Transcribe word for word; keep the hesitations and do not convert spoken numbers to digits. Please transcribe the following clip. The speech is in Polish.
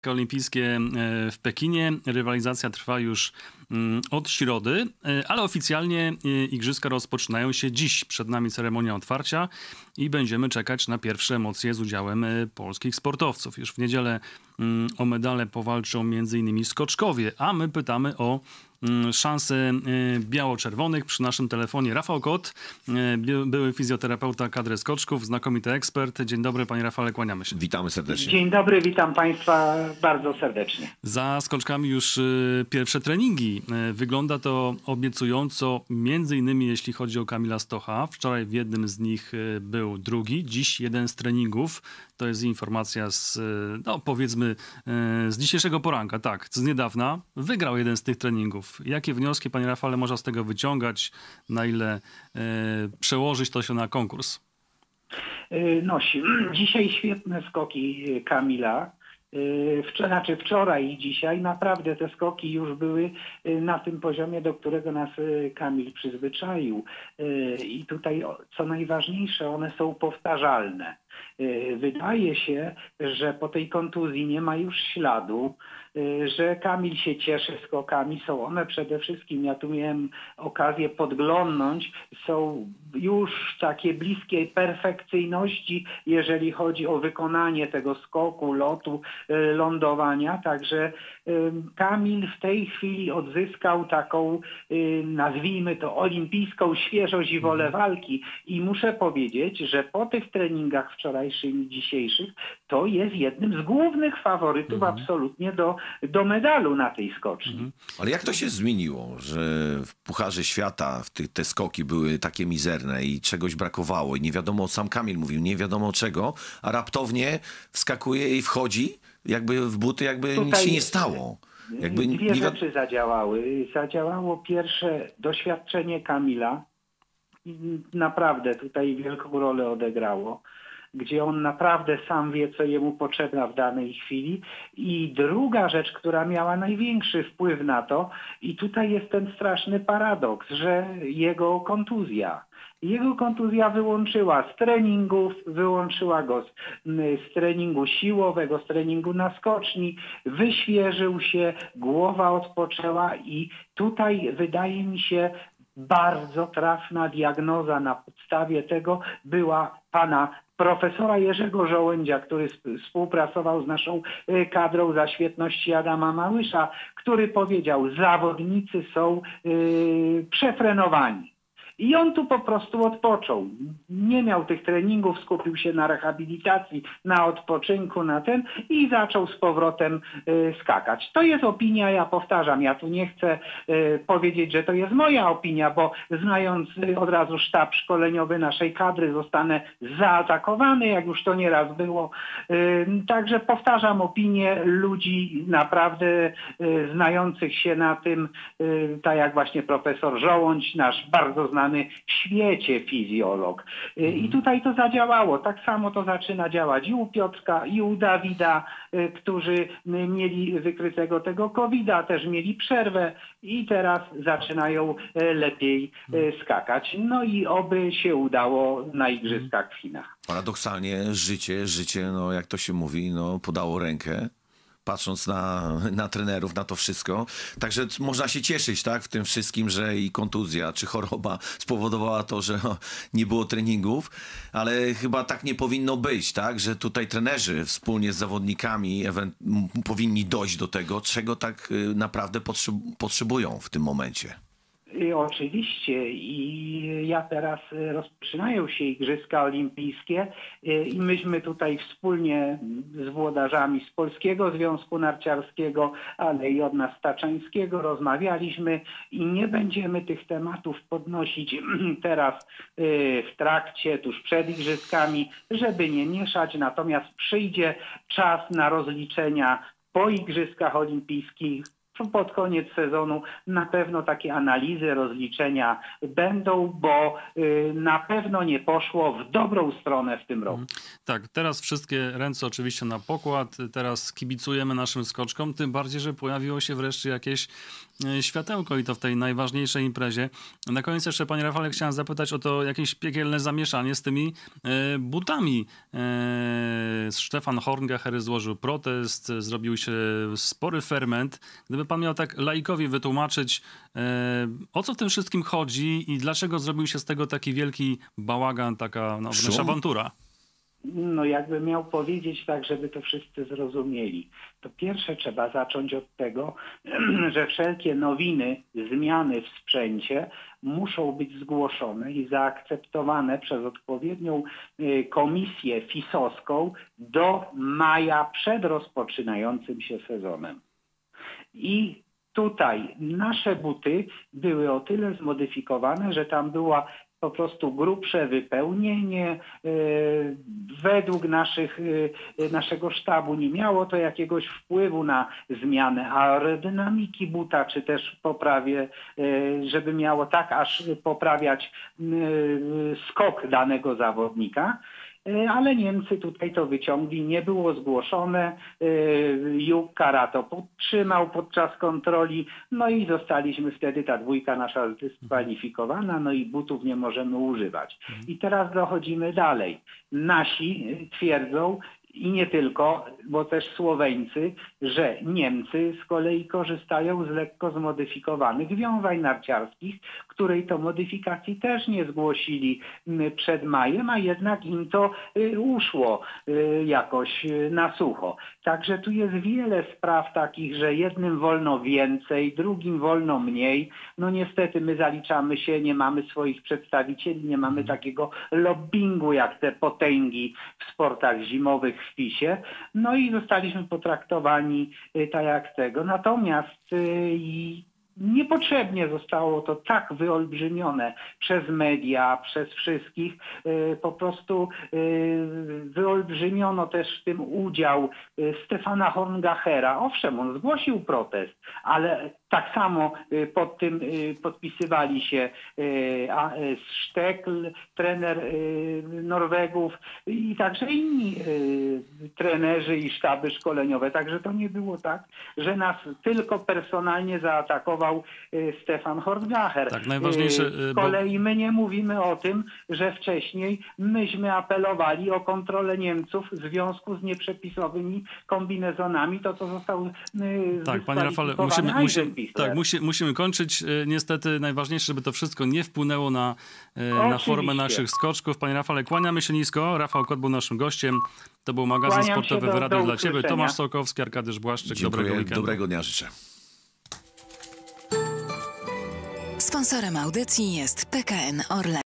Igrzyska Olimpijskie w Pekinie. Rywalizacja trwa już od środy, ale oficjalnie igrzyska rozpoczynają się dziś. Przed nami ceremonia otwarcia i będziemy czekać na pierwsze emocje z udziałem polskich sportowców. Już w niedzielę o medale powalczą między innymi skoczkowie, a my pytamy o szanse biało-czerwonych. Przy naszym telefonie Rafał Kot, były fizjoterapeuta kadry skoczków, znakomity ekspert. Dzień dobry, panie Rafale, kłaniamy się. Witamy serdecznie. Dzień dobry, witam państwa bardzo serdecznie. Za skoczkami już pierwsze treningi. Wygląda to obiecująco, między innymi jeśli chodzi o Kamila Stocha. Wczoraj w jednym z nich był drugi, dziś jeden z treningów. To jest informacja z, no powiedzmy, z dzisiejszego poranka, tak, z niedawna. Wygrał jeden z tych treningów. Jakie wnioski, panie Rafale, można z tego wyciągać? Na ile e, przełożyć to się na konkurs? No, dzisiaj świetne skoki Kamila. Wczoraj, znaczy wczoraj i dzisiaj naprawdę te skoki już były na tym poziomie, do którego nas Kamil przyzwyczaił. I tutaj, co najważniejsze, one są powtarzalne. Wydaje się, że po tej kontuzji nie ma już śladu, że Kamil się cieszy skokami. Są one przede wszystkim, ja tu miałem okazję podglądnąć, są już takie bliskie perfekcyjności, jeżeli chodzi o wykonanie tego skoku, lotu, lądowania. Także Kamil w tej chwili odzyskał taką, nazwijmy to, olimpijską świeżość i wolę walki. I muszę powiedzieć, że po tych treningach wczorajszych i dzisiejszych to jest jednym z głównych faworytów mhm. absolutnie do, do medalu na tej skoczni. Mhm. Ale jak to się zmieniło, że w Pucharze Świata w te, te skoki były takie mizerne i czegoś brakowało i nie wiadomo, sam Kamil mówił, nie wiadomo czego, a raptownie wskakuje i wchodzi jakby w buty, jakby Tutaj nic się nie stało. Jakby dwie nie wi- rzeczy zadziałały. Zadziałało pierwsze doświadczenie Kamila. Naprawdę tutaj wielką rolę odegrało, gdzie on naprawdę sam wie, co jemu potrzebna w danej chwili. I druga rzecz, która miała największy wpływ na to, i tutaj jest ten straszny paradoks, że jego kontuzja. Jego kontuzja wyłączyła z treningów, wyłączyła go z, z treningu siłowego, z treningu na skoczni, wyświeżył się, głowa odpoczęła i tutaj wydaje mi się, bardzo trafna diagnoza na podstawie tego była pana profesora Jerzego Żołędzia, który współpracował z naszą kadrą za świetności Adama Małysza, który powiedział, zawodnicy są yy, przefrenowani. I on tu po prostu odpoczął. Nie miał tych treningów, skupił się na rehabilitacji, na odpoczynku, na ten i zaczął z powrotem y, skakać. To jest opinia, ja powtarzam, ja tu nie chcę y, powiedzieć, że to jest moja opinia, bo znając y, od razu sztab szkoleniowy naszej kadry, zostanę zaatakowany, jak już to nieraz było. Y, także powtarzam opinię ludzi naprawdę y, znających się na tym, y, tak jak właśnie profesor Żołądź, nasz bardzo znany w świecie fizjolog. I tutaj to zadziałało. Tak samo to zaczyna działać i u Piotrka, i u Dawida, którzy mieli wykrytego tego kowida, też mieli przerwę i teraz zaczynają lepiej skakać. No i oby się udało na igrzyskach w Chinach. Paradoksalnie życie, życie, no jak to się mówi, no podało rękę. Patrząc na, na trenerów, na to wszystko. Także można się cieszyć, tak, w tym wszystkim, że i kontuzja czy choroba spowodowała to, że no, nie było treningów, ale chyba tak nie powinno być, tak, że tutaj trenerzy wspólnie z zawodnikami powinni dojść do tego, czego tak naprawdę potrzeb- potrzebują w tym momencie. I oczywiście i ja teraz rozpoczynają się Igrzyska Olimpijskie i myśmy tutaj wspólnie z włodarzami z Polskiego Związku Narciarskiego, ale i od nas Taczańskiego rozmawialiśmy i nie będziemy tych tematów podnosić teraz w trakcie, tuż przed Igrzyskami, żeby nie mieszać, natomiast przyjdzie czas na rozliczenia po Igrzyskach Olimpijskich, pod koniec sezonu na pewno takie analizy, rozliczenia będą, bo y, na pewno nie poszło w dobrą stronę w tym roku. Tak, teraz wszystkie ręce oczywiście na pokład, teraz kibicujemy naszym skoczkom, tym bardziej, że pojawiło się wreszcie jakieś światełko i to w tej najważniejszej imprezie. Na koniec jeszcze, panie Rafale, chciałem zapytać o to jakieś piekielne zamieszanie z tymi e, butami. E, Stefan Horngacher złożył protest, zrobił się spory ferment. Gdyby pan miał tak laikowi wytłumaczyć, e, o co w tym wszystkim chodzi i dlaczego zrobił się z tego taki wielki bałagan, taka no, wręcz awantura? No jakby miał powiedzieć tak, żeby to wszyscy zrozumieli. To pierwsze trzeba zacząć od tego, że wszelkie nowiny, zmiany w sprzęcie muszą być zgłoszone i zaakceptowane przez odpowiednią komisję fisowską do maja przed rozpoczynającym się sezonem. I tutaj nasze buty były o tyle zmodyfikowane, że tam była po prostu grubsze wypełnienie. Według naszych, naszego sztabu nie miało to jakiegoś wpływu na zmianę aerodynamiki buta, czy też poprawie, żeby miało tak aż poprawiać skok danego zawodnika. Ale Niemcy tutaj to wyciągli, nie było zgłoszone, Juk Kara to podtrzymał podczas kontroli, no i zostaliśmy wtedy, ta dwójka nasza zdyskwalifikowana, no i butów nie możemy używać. I teraz dochodzimy dalej. Nasi twierdzą, i nie tylko, bo też Słoweńcy, że Niemcy z kolei korzystają z lekko zmodyfikowanych wiązań narciarskich, której to modyfikacji też nie zgłosili przed majem, a jednak im to uszło jakoś na sucho. Także tu jest wiele spraw takich, że jednym wolno więcej, drugim wolno mniej. No niestety my zaliczamy się, nie mamy swoich przedstawicieli, nie mamy takiego lobbingu jak te potęgi w sportach zimowych w PiSie. No i zostaliśmy potraktowani tak jak tego. Natomiast i niepotrzebnie zostało to tak wyolbrzymione przez media, przez wszystkich. Po prostu wyolbrzymiono też w tym udział Stefana Horngachera. Owszem, on zgłosił protest, ale tak samo pod tym podpisywali się Sztekl, trener Norwegów i także inni trenerzy i sztaby szkoleniowe. Także to nie było tak, że nas tylko personalnie zaatakował Stefan Horngacher. Tak, najważniejsze, Z kolei my nie mówimy o tym, że wcześniej myśmy apelowali o kontrolę Niemców w związku z nieprzepisowymi kombinezonami, to co zostało tak, panie Rafale, musimy, musimy, tak, musi, musimy kończyć. Niestety najważniejsze, żeby to wszystko nie wpłynęło na, na formę naszych skoczków. Panie Rafale, kłaniamy się nisko. Rafał Kot był naszym gościem. To był magazyn Kłaniam sportowy do, w Radiu do dla Ciebie. Tomasz Sołkowski, Arkadiusz Błaszczyk. Dziękuję, dobrego weekendu. Dobrego dnia życzę. Sponsorem audycji jest P K N Orlen.